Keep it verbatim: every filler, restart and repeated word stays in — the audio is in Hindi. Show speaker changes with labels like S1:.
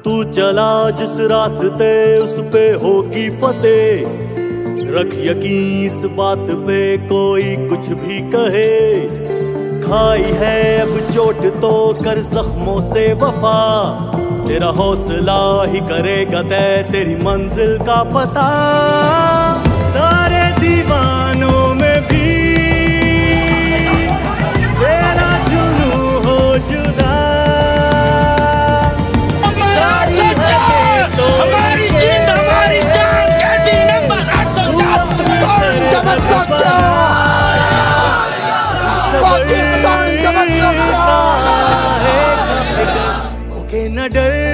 S1: तू चला जिस रास्ते उस पे होगी फतेह। रख यकीन इस बात पे कोई कुछ भी कहे। खाई है अब चोट तो कर जख्मों से वफा। तेरा हौसला ही करेगा तय तेरी मंजिल का पता। सारे दीवानों में भी तेरा जुनू हो जुदा।
S2: हमारी जिंद हमारी जान कहती नंबर आठ सौ चार।
S1: न डर